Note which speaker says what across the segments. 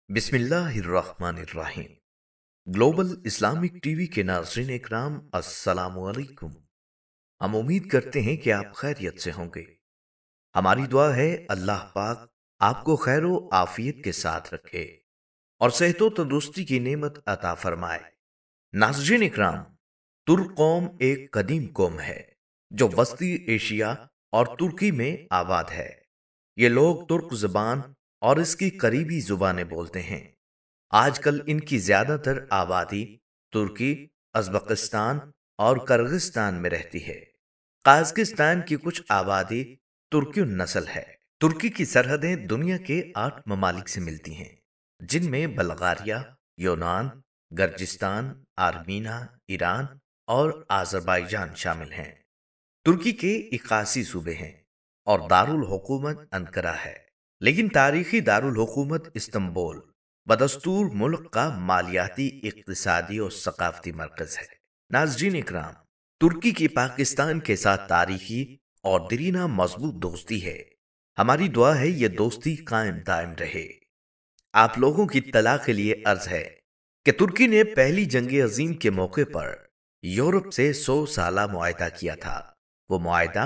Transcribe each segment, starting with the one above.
Speaker 1: बिस्मिल्लाहिर्रहमानिर्रहीम। Global Islamic TV के नाज़रीन इकराम, अस्सलामु अलैकुम। हम उम्मीद करते हैं कि आप खैरियत से होंगे। हमारी दुआ है अल्लाह पाक आपको खैर व आफियत के साथ रखे और सेहत व तंदुरुस्ती की नेमत अता फरमाए। नाज़रीन इकराम, तुर्क कौम एक कदीम कौम है जो वस्ती एशिया और तुर्की में आबाद है। ये लोग तुर्क ज़बान और इसकी करीबी ज़ुबानें बोलते हैं। आजकल इनकी ज्यादातर आबादी तुर्की, अज़बकिस्तान और किर्गिस्तान में रहती है। काज़किस्तान की कुछ आबादी तुर्की नस्ल है। तुर्की की सरहदें दुनिया के 8 ममालिक से मिलती हैं, जिनमें बल्गारिया, यूनान, गर्जिस्तान, आर्मीना, ईरान और आज़रबाईजान शामिल हैं। तुर्की के 81 सूबे हैं और दारुल हुकूमत अंकारा है, लेकिन तारीखी दारुल हुकूमत इस्तांबुल बदस्तूर मुल्क का मालियाती, इक्तिसादी और सकाफती मरकज है। नाज़रीन इकराम, तुर्की की पाकिस्तान के साथ तारीखी और दरीना मजबूत दोस्ती है। हमारी दुआ है ये दोस्ती कायम दायम रहे। आप लोगों की इत्तला के लिए अर्ज है कि तुर्की ने पहली जंग अजीम के मौके पर यूरोप से 100 साला मुआहदा किया था। वो मुआहदा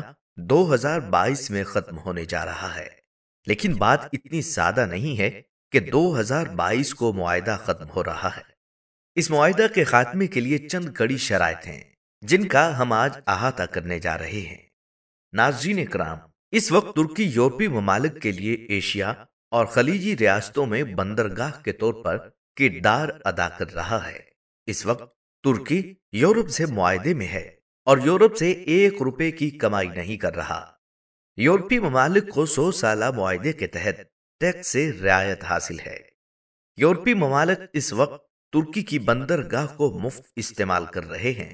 Speaker 1: 2022 में खत्म होने जा रहा है, लेकिन बात इतनी सादा नहीं है कि 2022 को मुआहदा खत्म हो रहा है। इस मुआहदा के खात्मे के लिए चंद कड़ी शराइत हैं, जिनका हम आज अहाता करने जा रहे हैं। नाज़रीन इकराम, इस वक्त तुर्की यूरोपीय ममालिक के लिए एशिया और खलीजी रियासतों में बंदरगाह के तौर पर किरदार अदा कर रहा है। इस वक्त तुर्की यूरोप से मुआहदे में है और यूरोप से 1 रुपए की कमाई नहीं कर रहा। यूरोपीय ममालिक को 100 साला मुआहदे के तहत टैक्स से रियायत हासिल है। यूरोपीय ममालिक इस वक्त तुर्की की बंदरगाह को मुफ्त इस्तेमाल कर रहे हैं।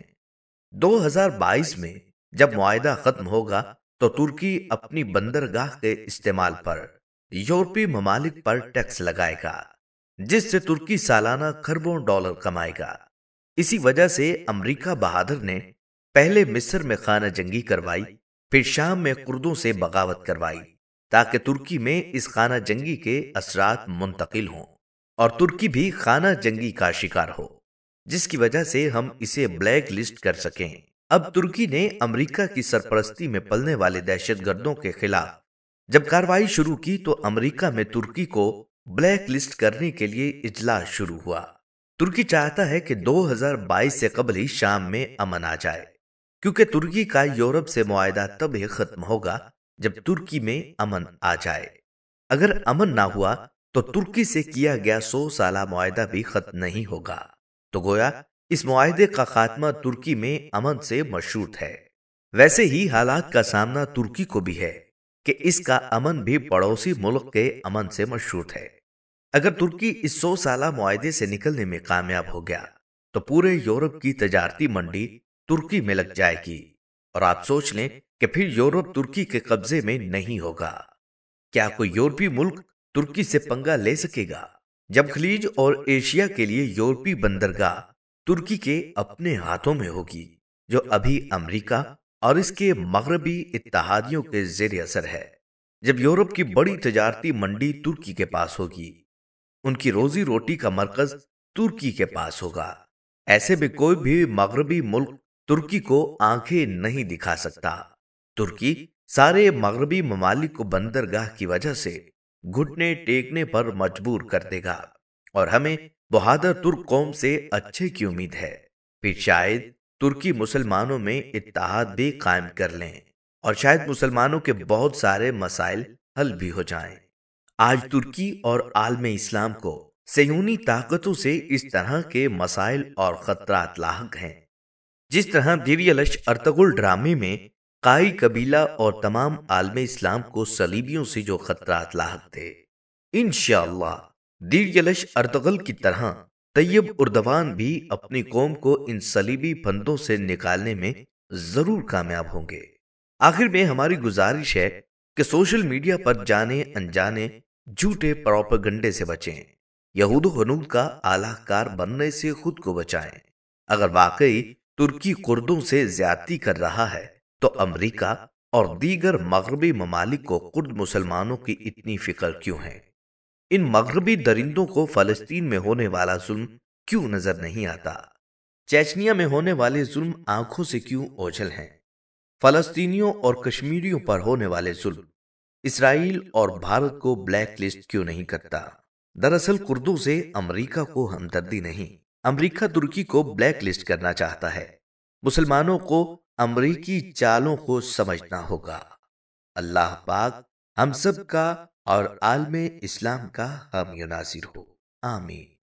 Speaker 1: 2022 में जब मुआहदा खत्म होगा तो तुर्की अपनी बंदरगाह के इस्तेमाल पर यूरोपीय ममालिक पर टैक्स लगाएगा, जिससे तुर्की सालाना खरबों डॉलर कमाएगा। इसी वजह से अमेरिका बहादुर ने पहले मिस्र में खाना जंगी करवाई, फिर शाम में कुर्दों से बगावत करवाई, ताकि तुर्की में इस खाना जंगी के असरात मुंतकिल हों और तुर्की भी खाना जंगी का शिकार हो, जिसकी वजह से हम इसे ब्लैक लिस्ट कर सकें। अब तुर्की ने अमेरिका की सरपरस्ती में पलने वाले दहशतगर्दों के खिलाफ जब कार्रवाई शुरू की तो अमेरिका में तुर्की को ब्लैक लिस्ट करने के लिए इजलास शुरू हुआ। तुर्की चाहता है कि 2022 से कबल ही शाम में अमन आ जाए, क्योंकि तुर्की का यूरोप से मुआहदा तब ही खत्म होगा जब तुर्की में अमन आ जाए। अगर अमन ना हुआ तो तुर्की से किया गया 100 साला मुआहदा भी खत्म नहीं होगा। तो गोया इस मुआहदे का खात्मा तुर्की में अमन से मशरूत है। वैसे ही हालात का सामना तुर्की को भी है कि इसका अमन भी पड़ोसी मुल्क के अमन से मशरूत है। अगर तुर्की इस 100 साला मुआहदे से निकलने में कामयाब हो गया तो पूरे यूरोप की तजारती मंडी तुर्की में लग जाएगी और आप सोच लें कि फिर यूरोप तुर्की के कब्जे में नहीं होगा। क्या कोई यूरोपीय मुल्क तुर्की से पंगा ले सकेगा जब खलीज और एशिया के लिए यूरोपीय बंदरगाह तुर्की के अपने हाथों में होगी, जो अभी अमेरिका और इसके मगरबी इत्तहादियों के जेर असर है। जब यूरोप की बड़ी तजारती मंडी तुर्की के पास होगी, उनकी रोजी रोटी का मरकज तुर्की के पास होगा। ऐसे में कोई भी मगरबी मुल्क तुर्की को आंखें नहीं दिखा सकता। तुर्की सारे मगरबी ममालिक को बंदरगाह की वजह से घुटने टेकने पर मजबूर कर देगा और हमें बहादुर तुर्क कौम से अच्छे की उम्मीद है। फिर शायद तुर्की मुसलमानों में इत्तेहाद भी कायम कर लें और शायद मुसलमानों के बहुत सारे मसाइल हल भी हो जाएं। आज तुर्की और आलम इस्लाम को सयूनी ताकतों से इस तरह के मसाइल और खतरात लाहक हैं, जिस तरह दिरियलश अर्तगुल ड्रामे में काई कबीला और तमाम आलम इस्लाम को सलीबियों से जो खतरात लाहक थे। इंशाअल्लाह दिरियलश अर्तगल की तरह तैयब उर्दवान भी अपनी कौम को इन सलीबी फंदों से निकालने में जरूर कामयाब होंगे। आखिर में हमारी गुजारिश है कि सोशल मीडिया पर जाने अनजाने झूठे प्रोपेगेंडे से बचें, यहूद हनूद का आलाकार बनने से खुद को बचाएं। अगर वाकई तुर्की कुर्दों से ज्यादती कर रहा है तो अमेरिका और दीगर मगरबी ममालिक को कुर्द मुसलमानों की इतनी फिक्र क्यों है? ان مغربی درندوں کو فلسطین میں ہونے والا ظلم کیوں نظر نہیں آتا؟ چیچنیا میں ہونے والے ظلم آنکھوں سے کیوں اوجھل ہیں؟ فلسطینیوں اور کشمیریوں پر ہونے والے ظلم اسرائیل اور بھارت کو بلیک لسٹ کیوں نہیں کرتا؟ دراصل کردوں سے امریکہ کو ہمدردی نہیں، امریکہ ترکی کو بلیک لسٹ کرنا چاہتا ہے۔ مسلمانوں کو امریکی چالوں کو سمجھنا ہوگا۔ اللہ پاک ہم سب کا اور عالم اسلام کا حامی و ناصر ہو، آمین۔